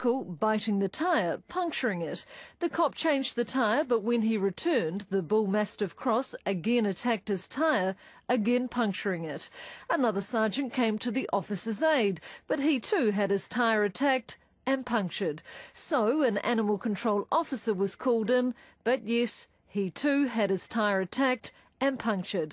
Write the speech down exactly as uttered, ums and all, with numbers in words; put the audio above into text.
vehicle, biting the tyre, puncturing it. The cop changed the tyre, but when he returned, the bull mastiff cross again attacked his tyre, again puncturing it. Another sergeant came to the officer's aid, but he too had his tyre attacked and punctured. So an animal control officer was called in, but yes, he too had his tyre attacked and punctured.